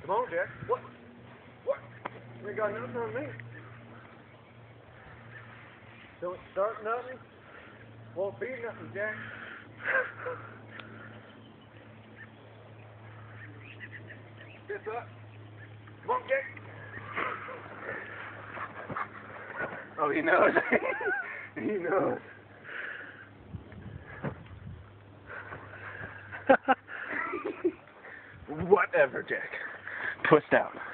Come on, Jack. What? What? You ain't got nothing on me. Don't start nothing. Won't be nothing, Jack. Step up. Come on, Jack. Oh, he knows. He knows. Whatever, Jack. Pushed out.